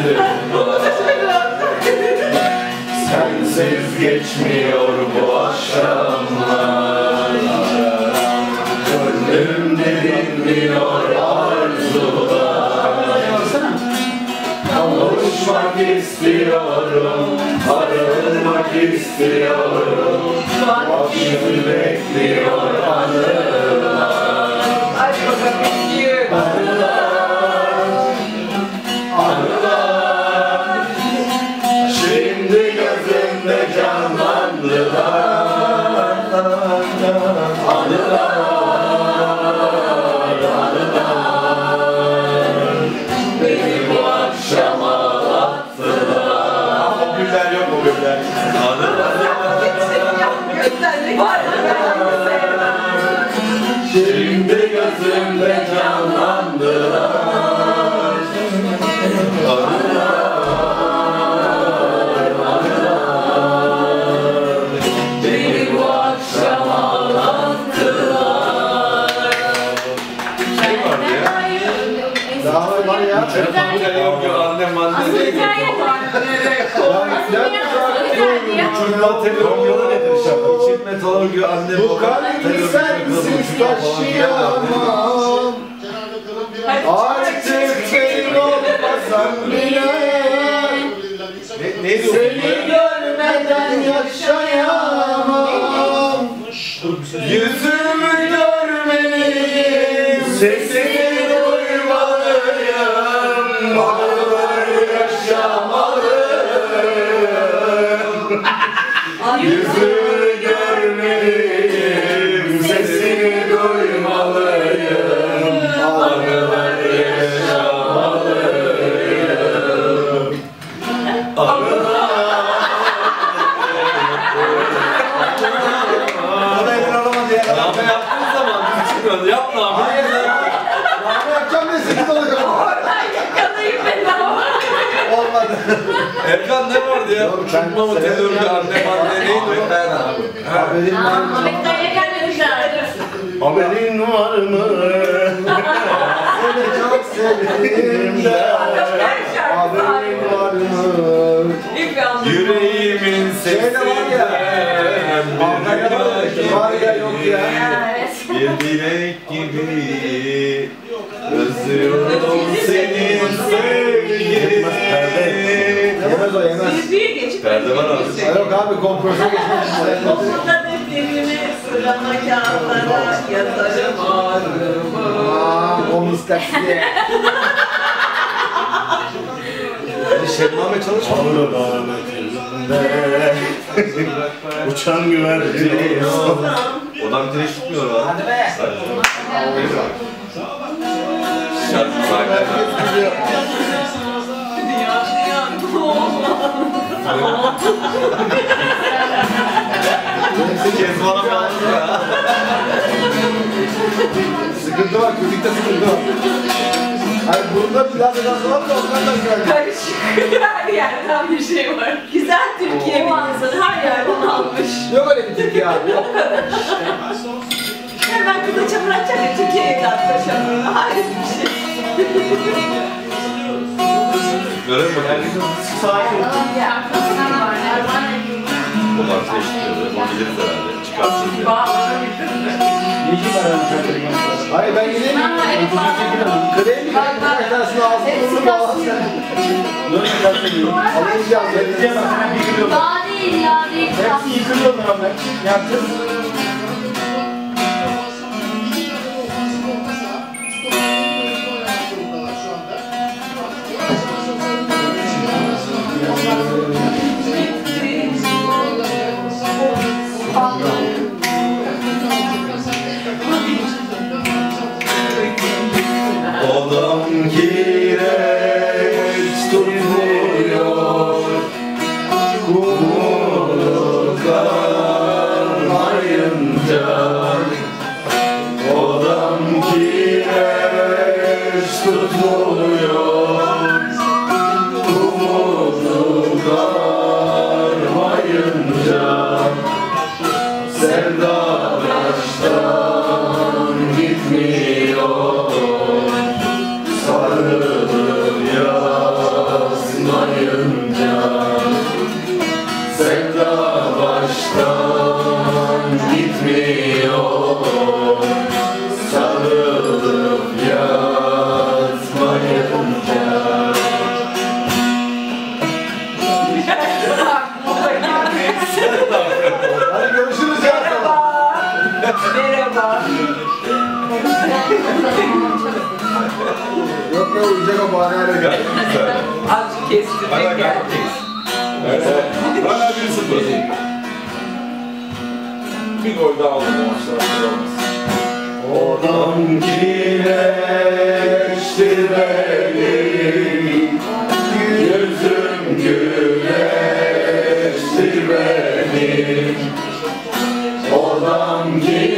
Sensiz geçmiyor bu akşamlar. Gönlüm derinliyor arzular. Kavuşmak istiyorum, arınmak istiyorum. Başım bekliyor anılar. Anılar, şimdi gözümde canlandılar. Anılar, beni bu akşam ağlattılar. O güller yok, o güller. Şimdi gözümde canlandılar. Anılar, beni bu akşam ağlattılar. Şey vardı ya. Daha var ya. Annem anne. Romya'da nedir şarkı? İçilme talorgu annem Bu kalbi sensiz taşıyamam. Artık senin olmasan bile seni görmeden yaşayamam. Yüzümü görmeliyim, sesini duymalıyım. Ağlar yaşamalıyım. Yüzünü görmeliyim, sesini duymalıyım. Anılar yaşamalıyım. Anılar. Bana emin olamadı ya. Lafı yaptığın zaman düz çıkmıyordu. Yapma abi. Hayır ya. Lafı yapacağım diye 8 olacak. Olmadı. Erkan ne vardı ya? Uçurtma mı, telörgü, annem anne neydi o? Haberin var mı? Haberin var mı? Seni çok sevdim de. Haberin var mı? Yüreğimin Şeyde var ya. sesinden Var ya yok ya. bir dilek gibi özlüyorum senin sevgini. Yemez o yemez. Perde var abi. Yok abi kompresör geçmek ister. Okulda defterimi sırama kağıtlara yazarım ağrımı. O mistaksi. Şebname çalışmadı. Uçan güvercin. Odan bir direş tutmuyor lan. Hadi be. Şarkı sahibi. Kezban'a bir anlık ya. Sıkıntı var, köpükte sıkıntı var. Hayır bunda biraz da var da ondan da güzel. Karışık her yerden bir şey var. Güzel Türkiye bir insanı her yerden almış. Yok öyle bir Türkiye abi. Yok. O kadar işte. Hemen kıza çamur atacak ya Türkiye'ye katma çamurunu. Hayır bir şey. Görelim bakalım. Sakin. Onlar direş tutuyordu. Onu biliriz herhalde. Çıkartırız ya. Hayır ben yine krem mi? Kaç tanesini ağzını burnunu bağlasın. Dur alacağım. Vereceğim ben hemen yıkılıyorum. Daha değil ya değil. Hepsi yıkılıyor ben. Yaptım. Odam kireç tutmuyor, kumunu kalmayınca. Odam kireç tutmuyor, kumunu kalmayınca. Sevda baştan gitmiyor. Sarılır yaz Aklına uyacak o bahaneyle gel. Azıcık kestirmek Hala geldi. gayretteyiz. Hala 1-0. Bir gol daha oldu bu maçta. Oradan güneştir benim, yüzüm güneştir benim. Oradan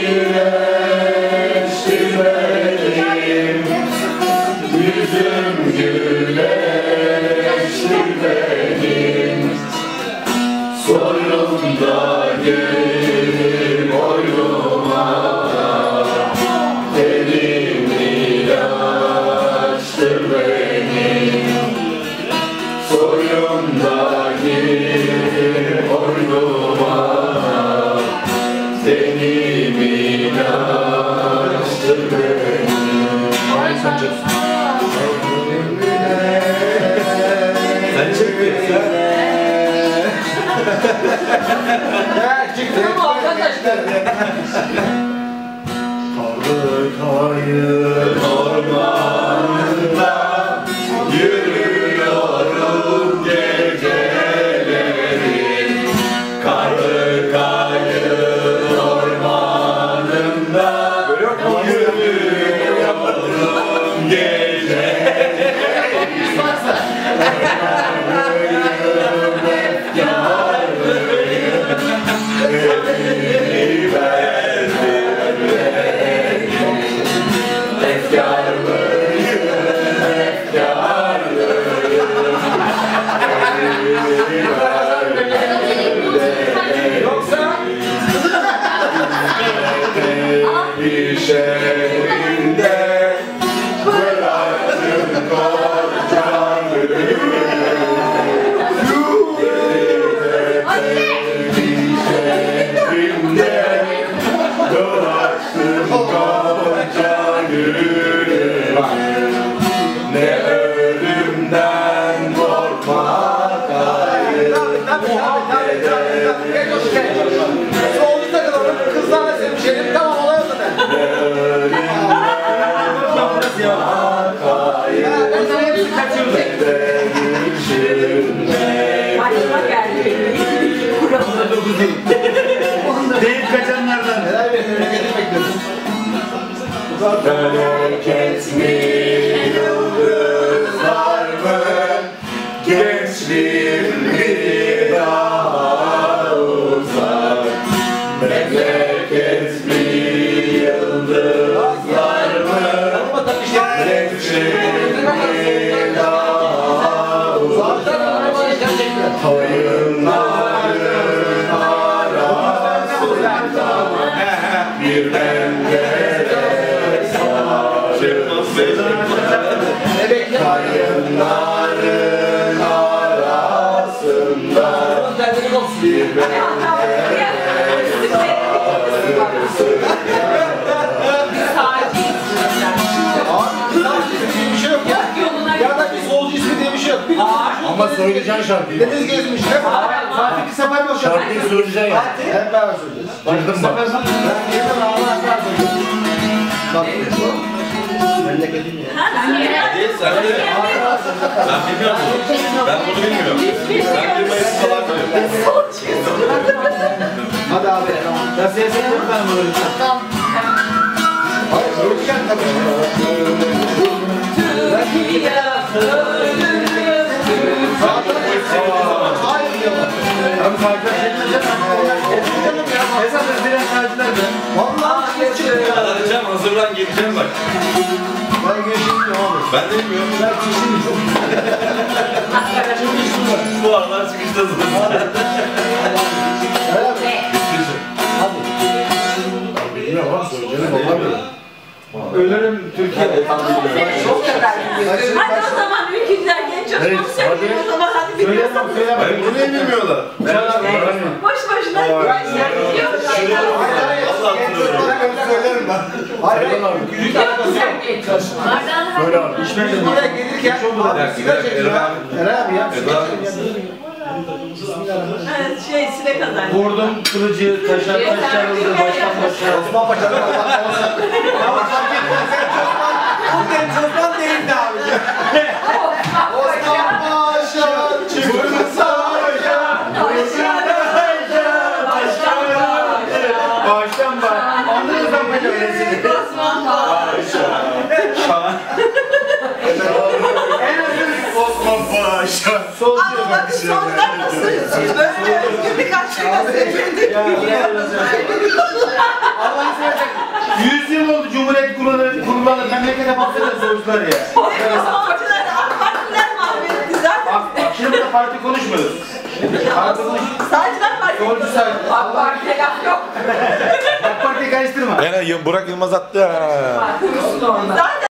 güneştir benim, yüzüm güneştir benim. Soyumda gelir boynuma, elimi açtır benim. Soyumda gelir boynuma, elimi açtır benim. Sen çekmiyorsun. Tamam arkadaşlar. Karlı kayır ormanında yürüyorum geceleri. Karlı kayır ormanında yürüyorum geceleri. Yoksa Bir şeyinde bıraktım kocanı. Bir şeyinde bıraktım kocanı. Ne ölümden korkmak hayır. soldu takılalım, kızlarla sevişelim, tamam olay o zaten. Başıma geldi. Kuralları. Deyip kaçanlardan. Helal be, memleketi bekliyorsun. Felaket mi yıldızlar mı? Gençliğim bir daha uzak. Memleket mi yıldızlar mı? Gençliğim bir daha uzak. Oyunların arasında bir menderes kayınların arasında bir Bir şey yok ya. Ya da bir solcu ismi diye bir şey yok. ama söyleyeceksin şarkıyı. Deniz gezmiş. Hep Fatih kısa pay boş yapar. Şarkıyı söyleyeceksin ya. Hep beraber söyleyeceğiz. Girdin bak. Ben yedim Allah'a ısrar söyleyeceğim. Bak. Memleketim ya. Değil sen de. Ben bilmiyorum bunu. Ben bunu bilmiyorum. Ben bilmeyi falan biliyorum. Hadi abi. Ya sesini vur ben bunu. Hayır, söyleyeceğim tabii. Hayır diyorlar. Abi takip edeceğim. Canım ya. Esas diren takipler de. Vallahi ses çıkıyor. Arayacağım, hazırlan geleceğim bak. Ben geçeyim abi. Ben de bilmiyorum. Ben çişim çok. Bu aralar çıkıştasınız. Bilmiyorum ama söyleyeceğim. Olamıyor. Ölürüm Türkiye'de. Çok kadar gidiyor. Hadi o zaman ülkücüler genç Evet, çocuk söylüyor o zaman hadi biliyorsan. Ben bunu niye bilmiyorlar? Boş boşuna gençler biliyor. Allah hatırlıyorum. Söylerim ben. Hayır. Söyle abi. Biz buraya gelirken abi sigara çekiyor ya. Eren abi ya. Sigara çekiyor. Evet, sinek kazandı. Vurdum kılıcı, taşa yarıldı, baştan başa. Osman Paşa'dan Allah korusun. Ama fark etmez. Sen Osman. Bu benim Osman değildi abi. Solcu. Ama bakın sonlar nasıl siz böyle özgürlük aşkına sevindik biliyorsunuz. Allah'ını seversen 100 yıl oldu Cumhuriyet kurulanı memlekete baksana solcular ya. Solcular, AK Partiler mahvetti zaten. Bak şimdi burada parti konuşmuyoruz. Parti konuş. Sağcılar mahvetti. Solcu say. AK Parti'ye laf yok. AK Parti'yi karıştırma. Burak Yılmaz attı ha. Zaten